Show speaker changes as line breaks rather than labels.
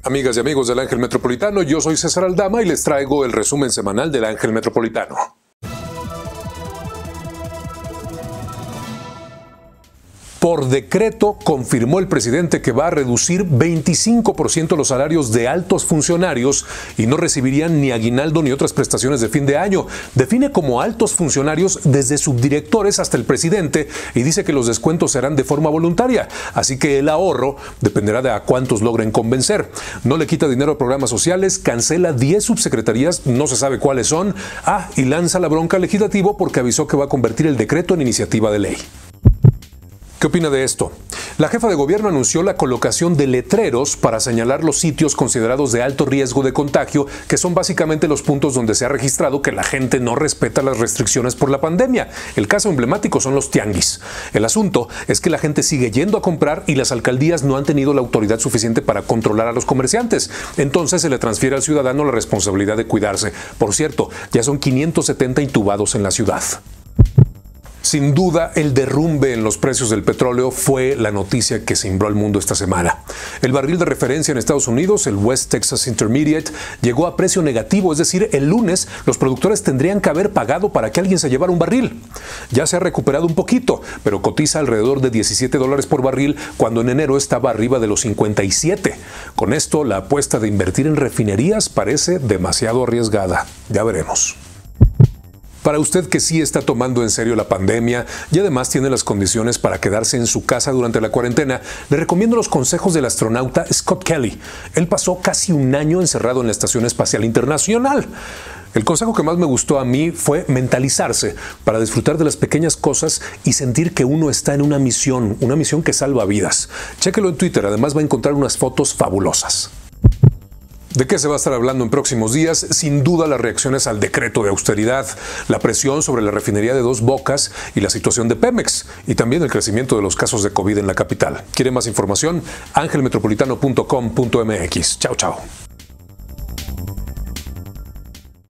Amigas y amigos del Ángel Metropolitano, yo soy César Aldama y les traigo el resumen semanal del Ángel Metropolitano. Por decreto, confirmó el presidente que va a reducir 25% los salarios de altos funcionarios y no recibirían ni aguinaldo ni otras prestaciones de fin de año. Define como altos funcionarios desde subdirectores hasta el presidente y dice que los descuentos serán de forma voluntaria, así que el ahorro dependerá de a cuántos logren convencer. No le quita dinero a programas sociales, cancela 10 subsecretarías, no se sabe cuáles son, y lanza la bronca al legislativo porque avisó que va a convertir el decreto en iniciativa de ley. ¿Qué opina de esto? La jefa de gobierno anunció la colocación de letreros para señalar los sitios considerados de alto riesgo de contagio, que son básicamente los puntos donde se ha registrado que la gente no respeta las restricciones por la pandemia. El caso emblemático son los tianguis. El asunto es que la gente sigue yendo a comprar y las alcaldías no han tenido la autoridad suficiente para controlar a los comerciantes. Entonces se le transfiere al ciudadano la responsabilidad de cuidarse. Por cierto, ya son 570 intubados en la ciudad. Sin duda, el derrumbe en los precios del petróleo fue la noticia que cimbró al mundo esta semana. El barril de referencia en Estados Unidos, el West Texas Intermediate, llegó a precio negativo, es decir, el lunes los productores tendrían que haber pagado para que alguien se llevara un barril. Ya se ha recuperado un poquito, pero cotiza alrededor de $17 por barril, cuando en enero estaba arriba de los 57. Con esto, la apuesta de invertir en refinerías parece demasiado arriesgada. Ya veremos. Para usted que sí está tomando en serio la pandemia y además tiene las condiciones para quedarse en su casa durante la cuarentena, le recomiendo los consejos del astronauta Scott Kelly. Él pasó casi un año encerrado en la Estación Espacial Internacional. El consejo que más me gustó a mí fue mentalizarse para disfrutar de las pequeñas cosas y sentir que uno está en una misión que salva vidas. Chéquelo en Twitter, además va a encontrar unas fotos fabulosas. ¿De qué se va a estar hablando en próximos días? Sin duda las reacciones al decreto de austeridad, la presión sobre la refinería de Dos Bocas y la situación de Pemex, y también el crecimiento de los casos de COVID en la capital. ¿Quiere más información? angelmetropolitano.com.mx. Chao, chao.